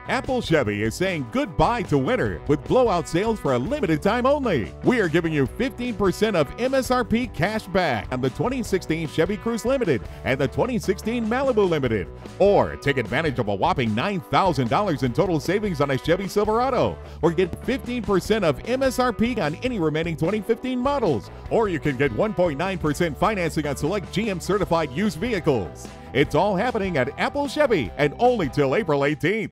Apple Chevy is saying goodbye to winter with blowout sales for a limited time only. We are giving you 15% of MSRP cash back on the 2016 Chevy Cruze Limited and the 2016 Malibu Limited. Or take advantage of a whopping $9,000 in total savings on a Chevy Silverado. Or get 15% of MSRP on any remaining 2015 models. Or you can get 1.9% financing on select GM certified used vehicles. It's all happening at Apple Chevy and only till April 18th.